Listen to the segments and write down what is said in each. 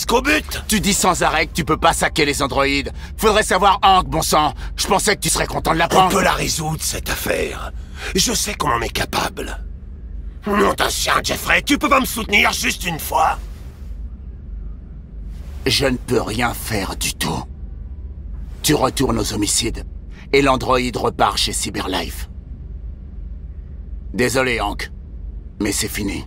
jusqu'au but. Tu dis sans arrêt que tu peux pas saquer les androïdes. Faudrait savoir Hank, bon sang. Je pensais que tu serais content de On l'apprendre. peut la résoudre, cette affaire. Je sais qu'on en est capable. Nom d'un chien, Jeffrey, tu peux pas me soutenir juste une fois? Je ne peux rien faire du tout. Tu retournes aux homicides, et l'androïde repart chez Cyberlife. Désolé, Hank, mais c'est fini.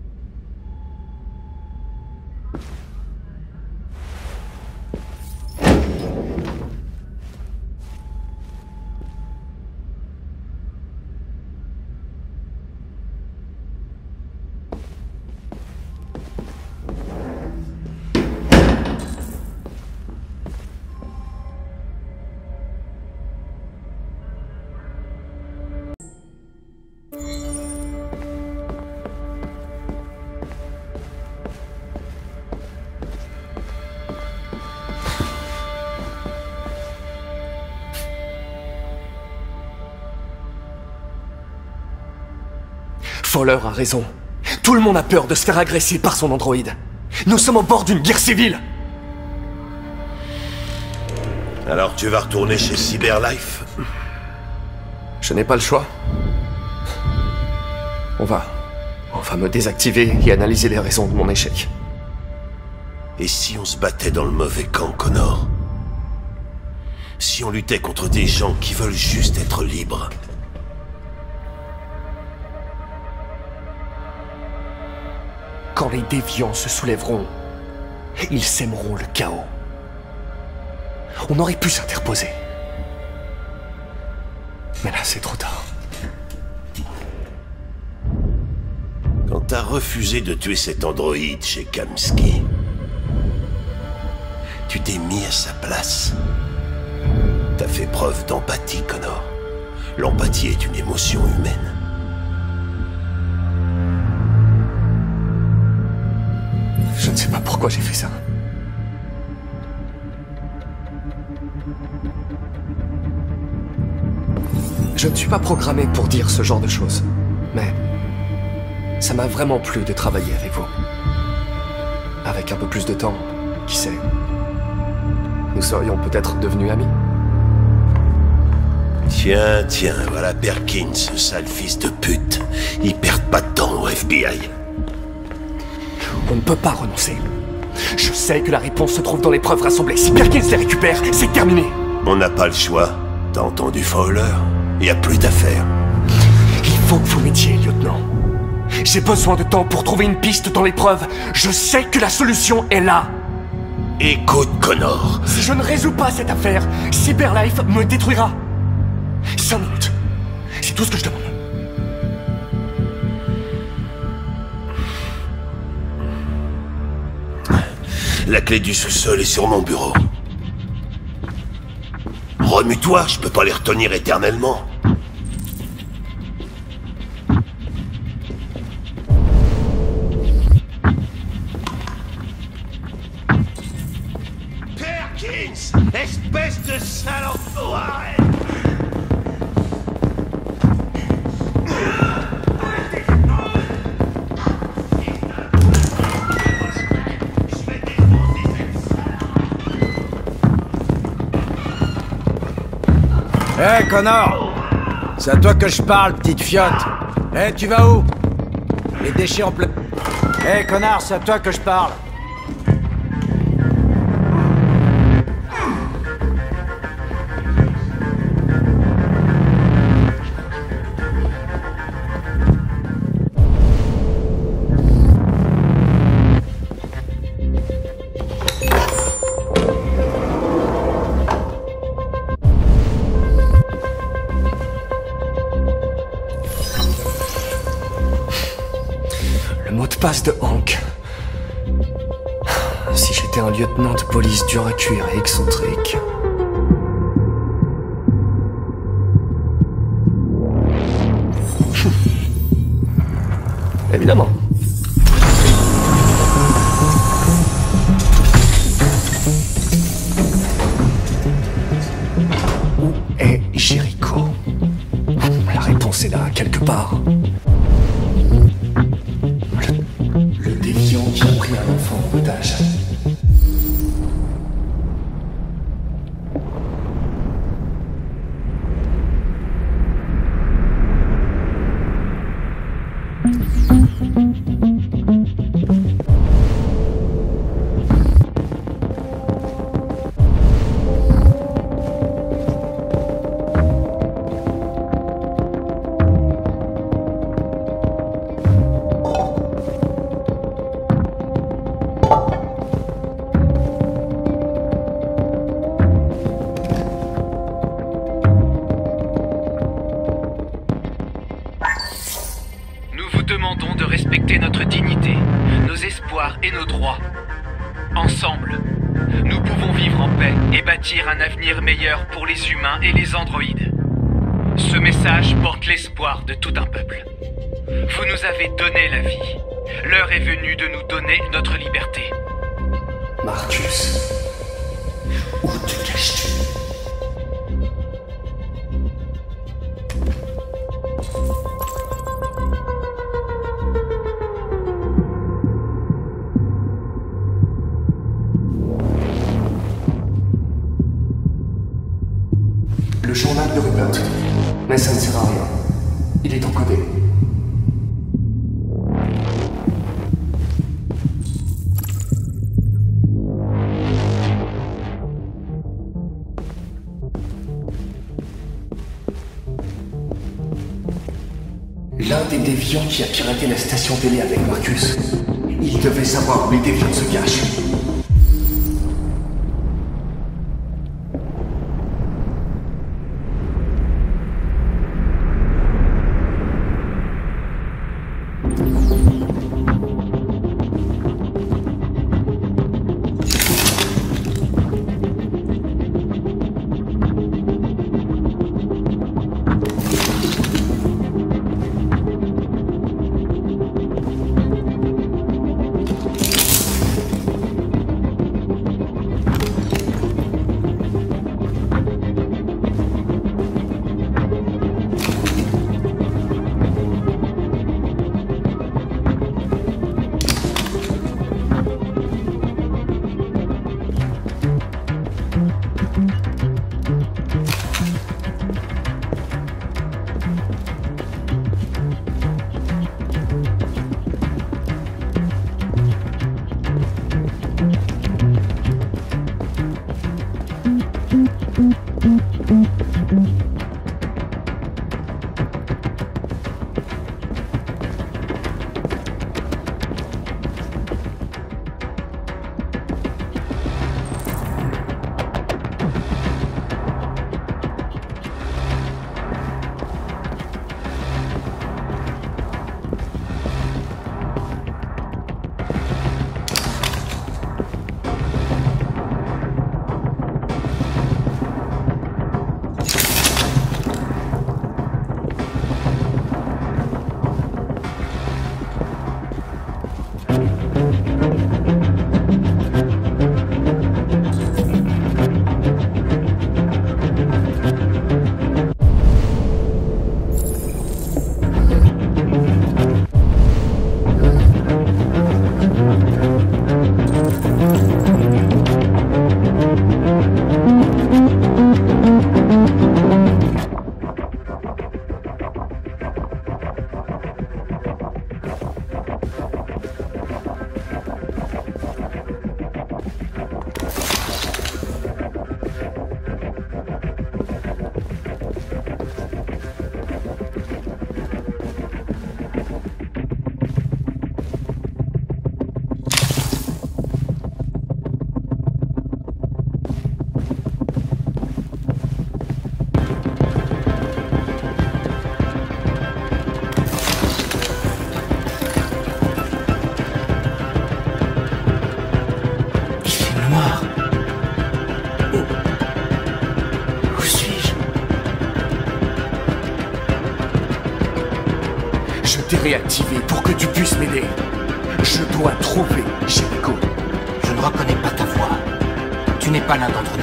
Fowler a raison. Tout le monde a peur de se faire agresser par son androïde. Nous sommes au bord d'une guerre civile. Alors tu vas retourner chez Cyberlife? Je n'ai pas le choix. On va me désactiver et analyser les raisons de mon échec. Et si on se battait dans le mauvais camp, Connor? Si on luttait contre des gens qui veulent juste être libres? Quand les déviants se soulèveront, ils sèmeront le chaos. On aurait pu s'interposer. Mais là, c'est trop tard. Quand t'as refusé de tuer cet androïde chez Kamski, tu t'es mis à sa place. T'as fait preuve d'empathie, Connor. L'empathie est une émotion humaine. Je ne sais pas pourquoi j'ai fait ça. Je ne suis pas programmé pour dire ce genre de choses, mais ça m'a vraiment plu de travailler avec vous. Avec un peu plus de temps, qui sait, nous serions peut-être devenus amis. Tiens, voilà Perkins, ce sale fils de pute. Ils perdent pas de temps au FBI. On ne peut pas renoncer. Je sais que la réponse se trouve dans les preuves rassemblées. Si Perkins les récupère, c'est terminé. On n'a pas le choix. T'as entendu Fowler? Y a plus d'affaires. Il faut que vous m'aidiez, lieutenant. J'ai besoin de temps pour trouver une piste dans les preuves. Je sais que la solution est là. Écoute, Connor. Si je ne résous pas cette affaire, Cyberlife me détruira. 5 minutes. C'est tout ce que je demande. La clé du sous-sol est sur mon bureau. Remue-toi, je peux pas les retenir éternellement. Perkins, espèce de sale enfoiré! Hé, Connor! C'est à toi que je parle, petite fiotte! Hé, tu vas où? Les déchets en plein... Hé, connard, c'est à toi que je parle! Mot de passe de Hank. Si j'étais un lieutenant de police dur à cuire et excentrique. Évidemment. Où est Jericho? La réponse est là, quelque part. Le déviant qui a pris un enfant en otage. et bâtir un avenir meilleur pour les humains et les androïdes. Ce message porte l'espoir de tout un peuple. Vous nous avez donné la vie. L'heure est venue de nous donner notre liberté. Marcus, où te caches-tu? Le journal de Rupert, mais ça ne sert à rien. Il est encodé. L'un des déviants qui a piraté la station télé avec Marcus. Il devait savoir où les déviants se cachent. Réactivé pour que tu puisses m'aider. Je dois trouver Jericho. Je ne reconnais pas ta voix. Tu n'es pas l'un d'entre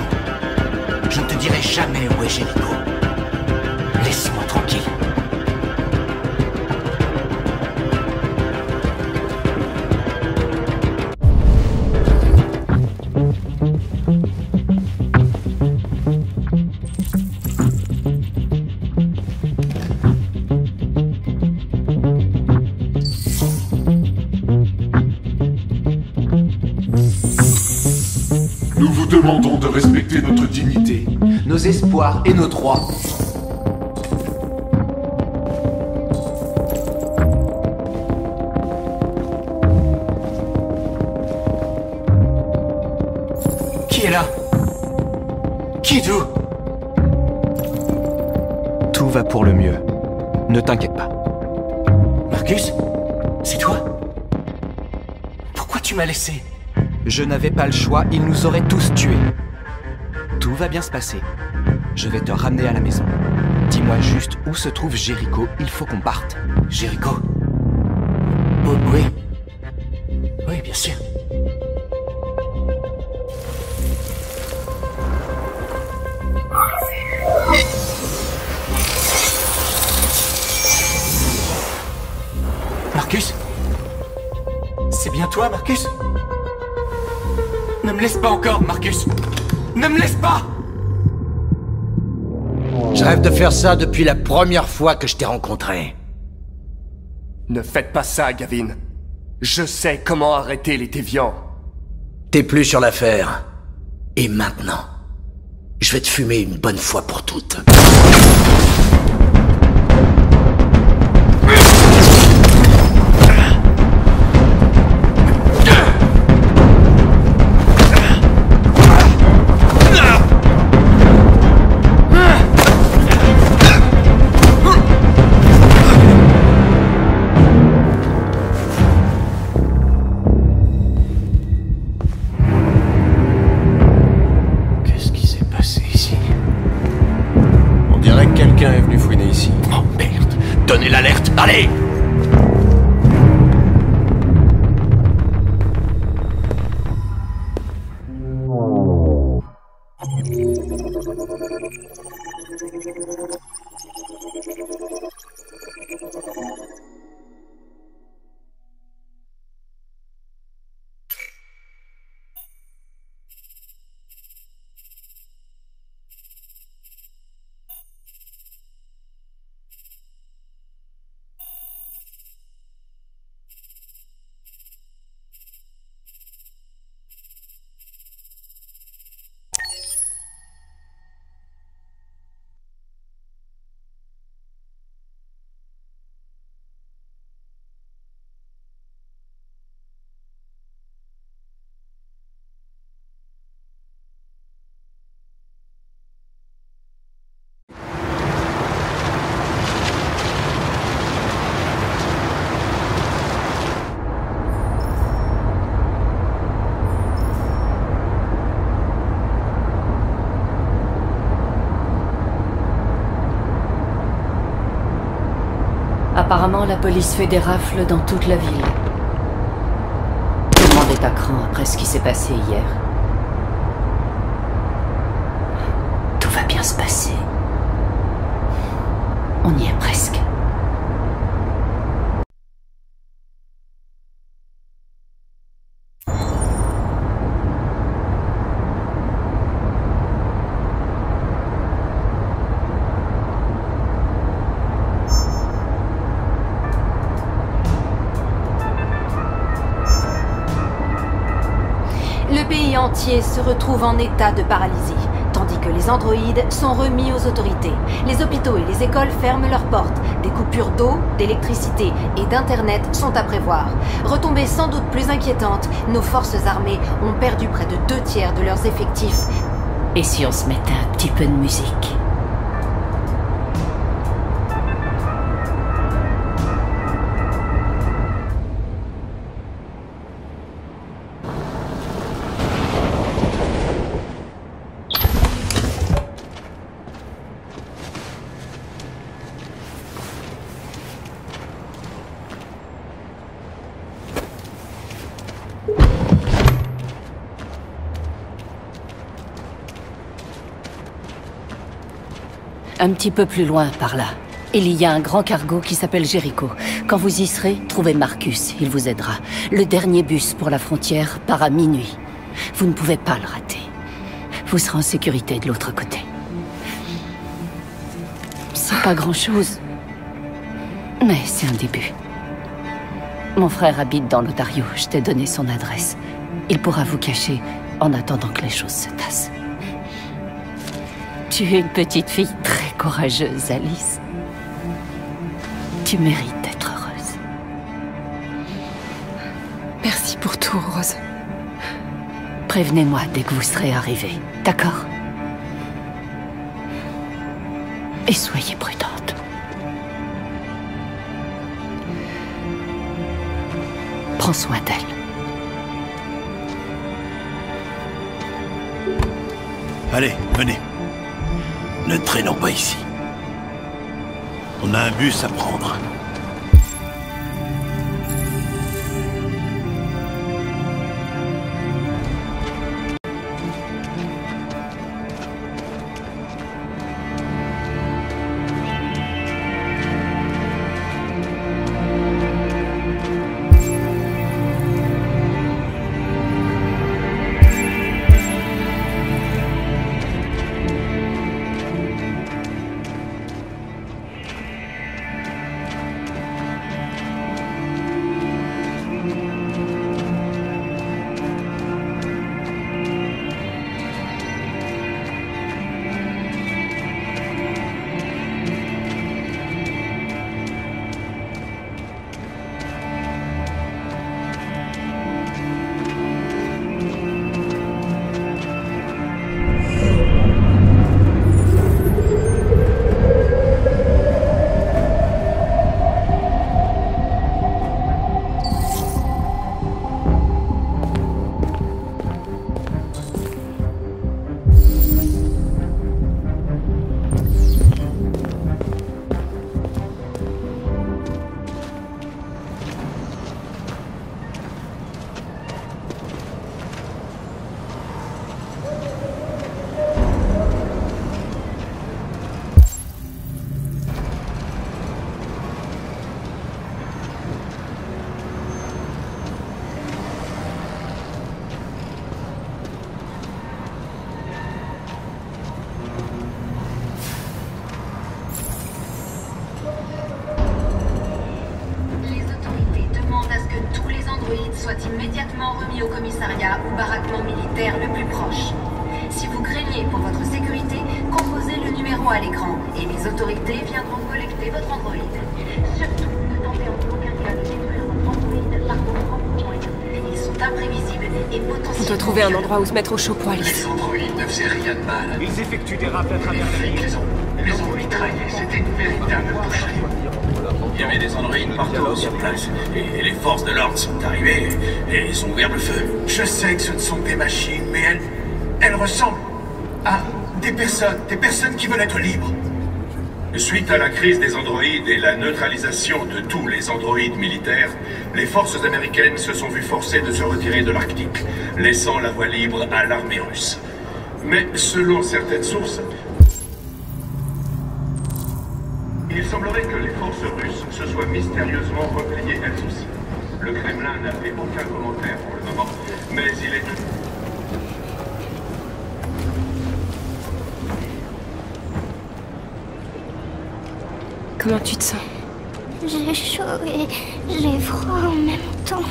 nous. Je ne te dirai jamais où est Jericho. Laisse-moi tranquille. Nous vous demandons de respecter notre dignité, nos espoirs et nos droits. Qui est là? Qui est où? Tout va pour le mieux. Ne t'inquiète pas. Marcus? C'est toi? Pourquoi tu m'as laissé? Je n'avais pas le choix, ils nous auraient tous tués. Tout va bien se passer. Je vais te ramener à la maison. Dis-moi juste où se trouve Jericho, il faut qu'on parte. Jericho? Oh, oui. Oui, bien sûr. Marcus? C'est bien toi, Marcus? Ne me laisse pas encore, Marcus! Ne me laisse pas! Je rêve de faire ça depuis la première fois que je t'ai rencontré. Ne faites pas ça, Gavin. Je sais comment arrêter les déviants. T'es plus sur l'affaire. Et maintenant, je vais te fumer une bonne fois pour toutes. Quelqu'un est venu fouiner ici. Oh merde! Donnez l'alerte! Allez! Apparemment, la police fait des rafles dans toute la ville. Tout le monde est à cran après ce qui s'est passé hier. Tout va bien se passer. On y est presque. Le pays entier se retrouve en état de paralysie, tandis que les androïdes sont remis aux autorités. Les hôpitaux et les écoles ferment leurs portes. Des coupures d'eau, d'électricité et d'internet sont à prévoir. Retombées sans doute plus inquiétantes, nos forces armées ont perdu près de 2/3 de leurs effectifs. Et si on se mettait un petit peu de musique ? Un petit peu plus loin, par là. Il y a un grand cargo qui s'appelle Jericho. Quand vous y serez, trouvez Marcus, il vous aidera. Le dernier bus pour la frontière part à minuit. Vous ne pouvez pas le rater. Vous serez en sécurité de l'autre côté. C'est pas grand-chose, mais c'est un début. Mon frère habite dans l'Ontario, je t'ai donné son adresse. Il pourra vous cacher en attendant que les choses se tassent. Tu es une petite fille très courageuse, Alice. Tu mérites d'être heureuse. Merci pour tout, Rose. Prévenez-moi dès que vous serez arrivés, d'accord? Et soyez prudente. Prends soin d'elle. Allez, venez. Ne traînons pas ici. On a un bus à prendre. Soit immédiatement remis au commissariat ou baraquement militaire le plus proche. Si vous craignez pour votre sécurité, composez le numéro à l'écran et les autorités viendront collecter votre androïde. Surtout, ne tentez en aucun cas de détruire votre androïde par vos propres moyens. Ils sont imprévisibles et potentiellement... On doit trouver un endroit où se mettre au chaud pour Alice. Les androïdes ne faisaient rien de mal. Ils effectuent des rafles à travers la ville. Les ont mitraillés, c'était une véritable boucherie. Il y avait des androïdes partout sur place, et les forces de l'ordre sont arrivées, et ils ont ouvert le feu. Je sais que ce ne sont que des machines, mais elles ressemblent à des personnes qui veulent être libres. Suite à la crise des androïdes et la neutralisation de tous les androïdes militaires, les forces américaines se sont vues forcées de se retirer de l'Arctique, laissant la voie libre à l'armée russe. Mais selon certaines sources, il semblerait que les forces russes se soient mystérieusement repliées elles aussi. Le Kremlin n'a fait aucun commentaire pour le moment, mais il est tout... Comment tu te sens? J'ai chaud et j'ai froid en même temps.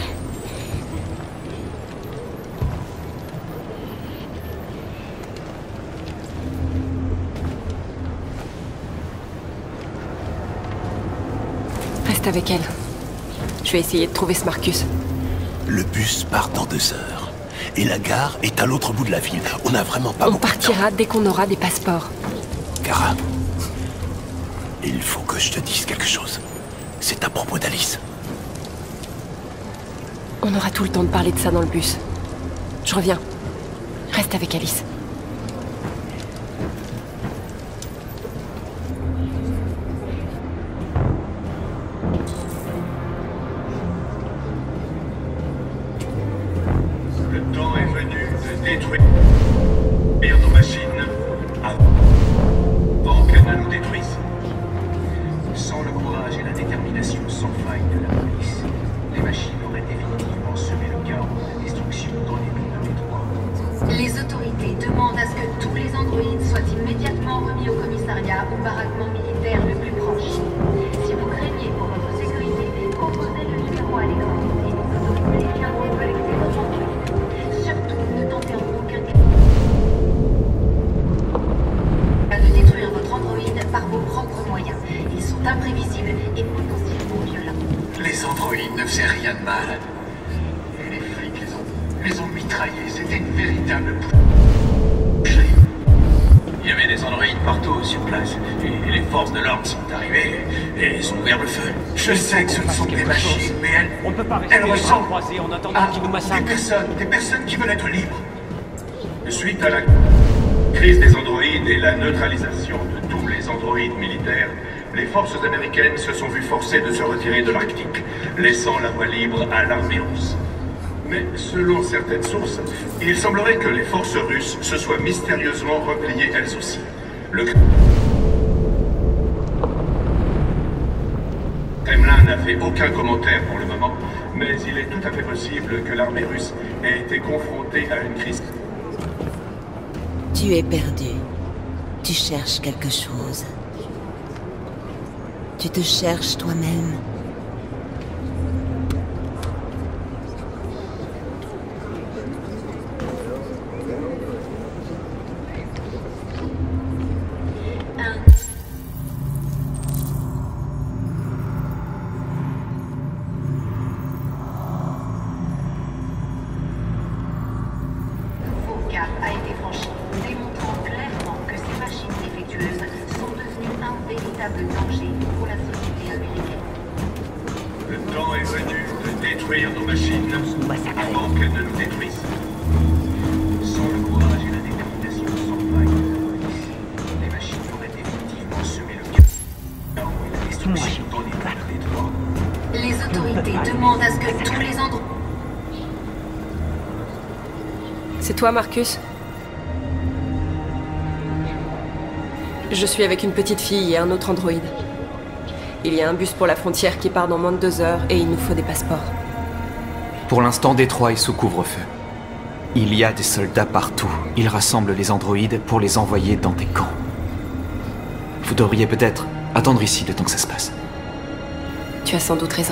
Reste avec elle. Je vais essayer de trouver ce Marcus. Le bus part dans 2 heures. Et la gare est à l'autre bout de la ville. On n'a vraiment pas On beaucoup de temps. partira dès qu'on aura des passeports. Kara, il faut que je te dise quelque chose. C'est à propos d'Alice. On aura tout le temps de parler de ça dans le bus. Je reviens. Reste avec Alice. Le temps est venu de détruire nos machines avant qu'elles ne nous détruisent. Sans le courage et la détermination sans faille de la police, les machines auraient définitivement semé le chaos et la destruction dans les villes de Détroit. Les autorités demandent à ce que tous les androïdes soient immédiatement remis au commissariat ou baraquement militaire le plus proche. Si vous craignez pour votre sécurité, composez le numéro à l'écran et les autorités viendront collecter votre androïde. Surtout, ne tentez en aucun cas de détruire votre androïde par vos propres moyens. Ils sont imprévisibles et potentiellement violents. Les androïdes ne faisaient rien de mal. Et les flics les ont mitraillés, c'était une véritable boucherie. Il y avait des androïdes partout sur place, et les forces de l'ordre sont arrivées, et ils ont ouvert le feu. Je sais que ce ne sont que des machines, mais On ne peut pas rester elles les bras ressemblent croisés en attendant à qu'ils nous massacrent. des personnes qui veulent être libres. Suite à la Crise des androïdes et la neutralisation de tous les androïdes militaires, les forces américaines se sont vues forcées de se retirer de l'Arctique, laissant la voie libre à l'armée russe. Mais selon certaines sources, il semblerait que les forces russes se soient mystérieusement repliées elles aussi. Le Kremlin n'a fait aucun commentaire pour le moment, mais il est tout à fait possible que l'armée russe ait été confrontée à une crise. Tu es perdu. Tu cherches quelque chose. Tu te cherches toi-même. C'est toi, Marcus? Je suis avec une petite fille et un autre androïde. Il y a un bus pour la frontière qui part dans moins de 2 heures et il nous faut des passeports. Pour l'instant, Détroit est sous couvre-feu. Il y a des soldats partout. Ils rassemblent les androïdes pour les envoyer dans des camps. Vous devriez peut-être attendre ici le temps que ça se passe. Tu as sans doute raison.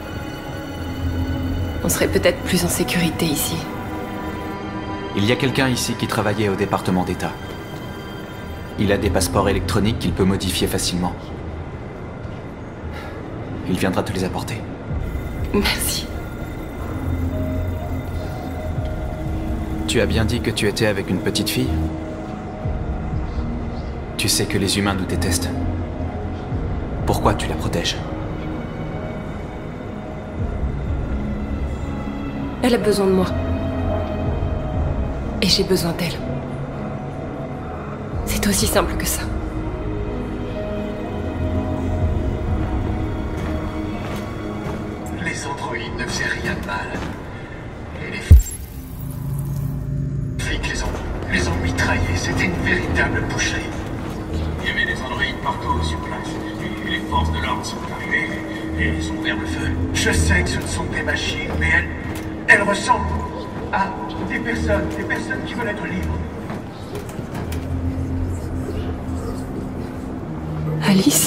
On serait peut-être plus en sécurité ici. Il y a quelqu'un ici qui travaillait au département d'État. Il a des passeports électroniques qu'il peut modifier facilement. Il viendra te les apporter. Merci. Tu as bien dit que tu étais avec une petite fille? Tu sais que les humains nous détestent. Pourquoi tu la protèges? Elle a besoin de moi. Et j'ai besoin d'elle. C'est aussi simple que ça. Les androïdes ne faisaient rien de mal. Et les flics les ont mitraillés. C'était une véritable boucherie. Il y avait des androïdes partout sur place. Et les forces de l'ordre sont arrivées et ils ont ouvert le feu. Je sais que ce ne sont des machines, mais elles ressemblent à des personnes qui veulent être libres. Alice?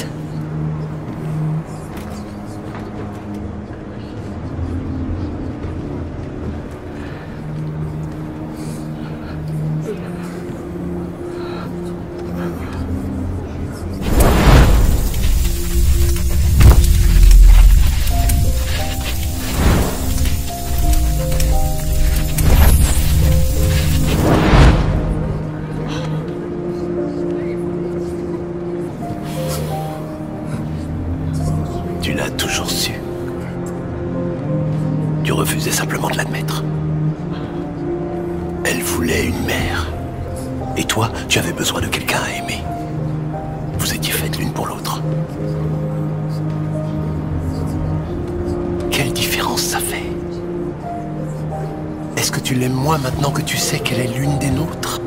Tu l'as toujours su. Tu refusais simplement de l'admettre. Elle voulait une mère. Et toi, tu avais besoin de quelqu'un à aimer. Vous étiez faites l'une pour l'autre. Quelle différence ça fait? Est-ce que tu l'aimes moins maintenant que tu sais qu'elle est l'une des nôtres?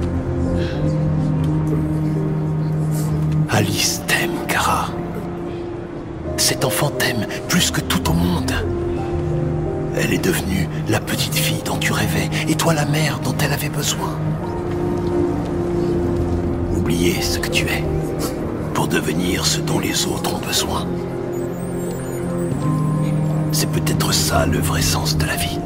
Alice t'aime, Kara. Cet enfant t'aime plus que tout au monde. Elle est devenue la petite fille dont tu rêvais, et toi la mère dont elle avait besoin. Oubliez ce que tu es, pour devenir ce dont les autres ont besoin. C'est peut-être ça le vrai sens de la vie.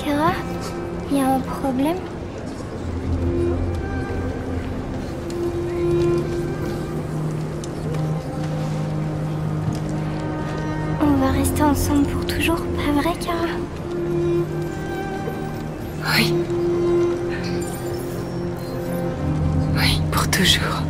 Kara, il y a un problème? On va rester ensemble pour toujours, pas vrai, Kara? Oui. Oui, pour toujours.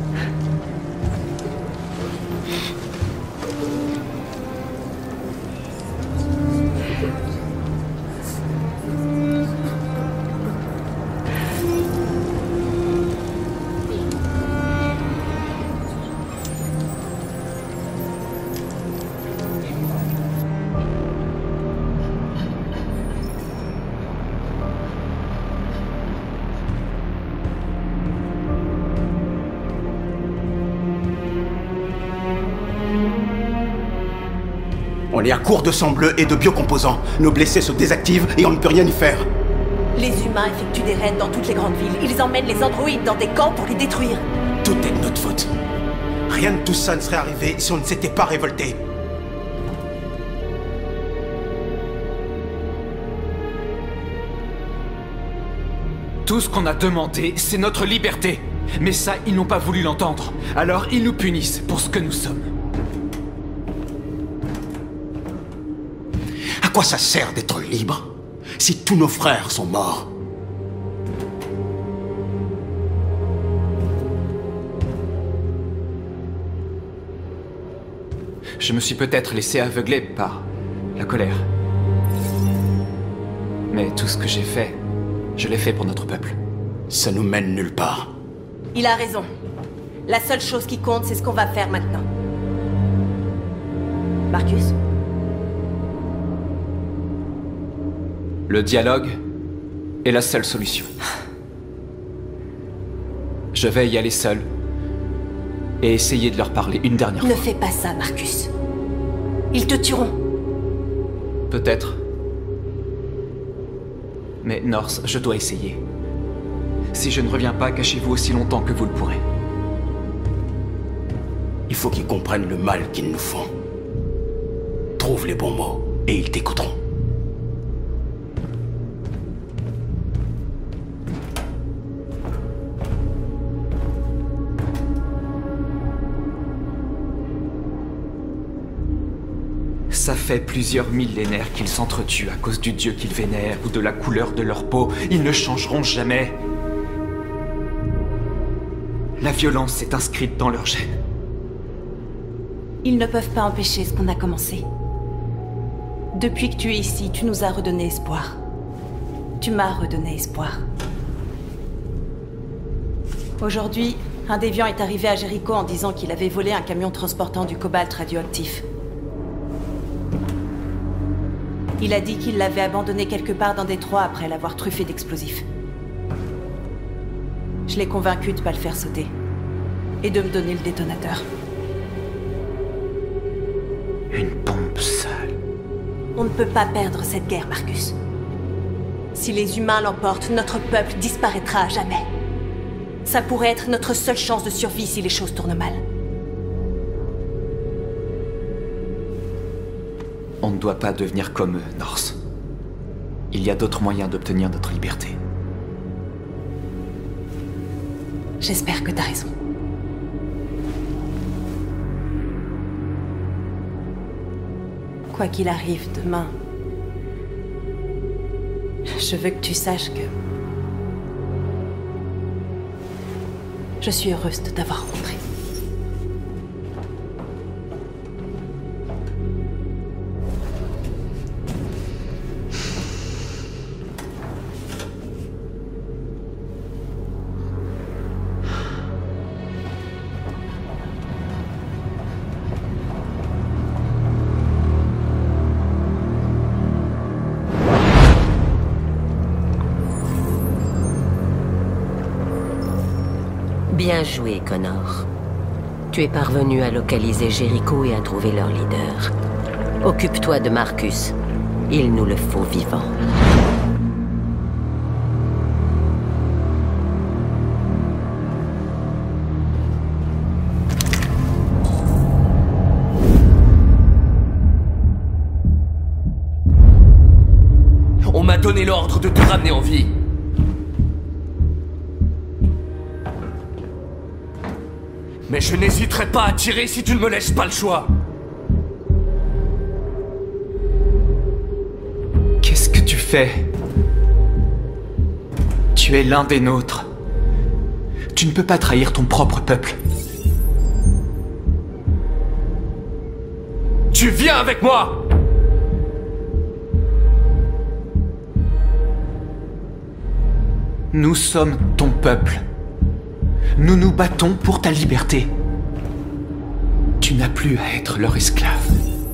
On est à court de sang bleu et de biocomposants. Nos blessés se désactivent et on ne peut rien y faire. Les humains effectuent des raids dans toutes les grandes villes. Ils emmènent les androïdes dans des camps pour les détruire. Tout est de notre faute. Rien de tout ça ne serait arrivé si on ne s'était pas révolté. Tout ce qu'on a demandé, c'est notre liberté. Mais ça, ils n'ont pas voulu l'entendre. Alors ils nous punissent pour ce que nous sommes. À quoi ça sert d'être libre si tous nos frères sont morts? Je me suis peut-être laissé aveugler par la colère. Mais tout ce que j'ai fait, je l'ai fait pour notre peuple. Ça nous mène nulle part. Il a raison. La seule chose qui compte, c'est ce qu'on va faire maintenant. Marcus? Le dialogue est la seule solution. Je vais y aller seul et essayer de leur parler une dernière fois. Ne fais pas ça, Marcus. Ils te tueront. Peut-être. Mais North, je dois essayer. Si je ne reviens pas, cachez-vous aussi longtemps que vous le pourrez. Il faut qu'ils comprennent le mal qu'ils nous font. Trouve les bons mots et ils t'écouteront. Ça fait plusieurs millénaires qu'ils s'entretuent à cause du dieu qu'ils vénèrent ou de la couleur de leur peau. Ils ne changeront jamais. La violence est inscrite dans leur gène. Ils ne peuvent pas empêcher ce qu'on a commencé. Depuis que tu es ici, tu nous as redonné espoir. Tu m'as redonné espoir. Aujourd'hui, un déviant est arrivé à Jéricho en disant qu'il avait volé un camion transportant du cobalt radioactif. Il a dit qu'il l'avait abandonné quelque part dans Détroit après l'avoir truffé d'explosifs. Je l'ai convaincu de ne pas le faire sauter. Et de me donner le détonateur. Une bombe sale. On ne peut pas perdre cette guerre, Marcus. Si les humains l'emportent, notre peuple disparaîtra à jamais. Ça pourrait être notre seule chance de survie si les choses tournent mal. On ne doit pas devenir comme eux, North. Il y a d'autres moyens d'obtenir notre liberté. J'espère que t'as raison. Quoi qu'il arrive demain, je veux que tu saches que je suis heureuse de t'avoir rencontré. Bien joué, Connor. Tu es parvenu à localiser Jéricho et à trouver leur leader. Occupe-toi de Marcus. Il nous le faut vivant. On m'a donné l'ordre de te ramener en vie. Mais je n'hésiterai pas à tirer si tu ne me laisses pas le choix. Qu'est-ce que tu fais? Tu es l'un des nôtres. Tu ne peux pas trahir ton propre peuple. Tu viens avec moi! Nous sommes ton peuple. Nous nous battons pour ta liberté. Tu n'as plus à être leur esclave.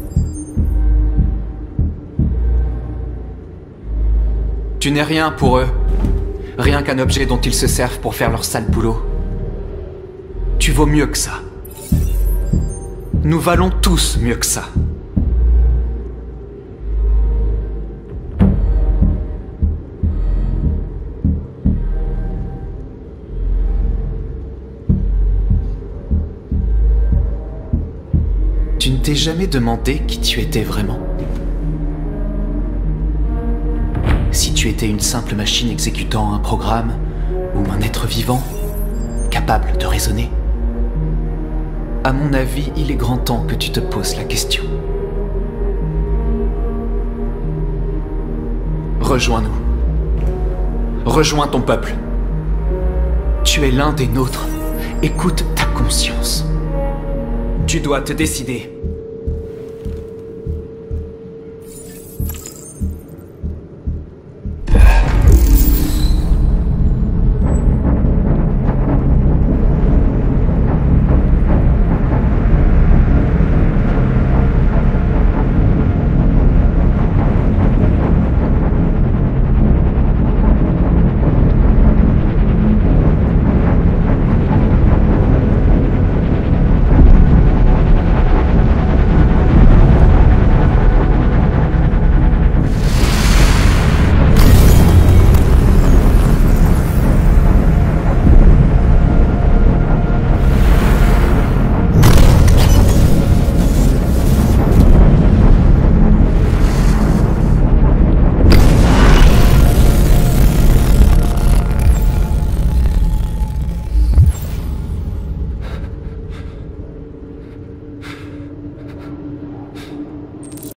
Tu n'es rien pour eux. Rien qu'un objet dont ils se servent pour faire leur sale boulot. Tu vaux mieux que ça. Nous valons tous mieux que ça. Tu ne t'es jamais demandé qui tu étais vraiment? Si tu étais une simple machine exécutant un programme, ou un être vivant, capable de raisonner? À mon avis, il est grand temps que tu te poses la question. Rejoins-nous. Rejoins ton peuple. Tu es l'un des nôtres. Écoute ta conscience. Tu dois te décider.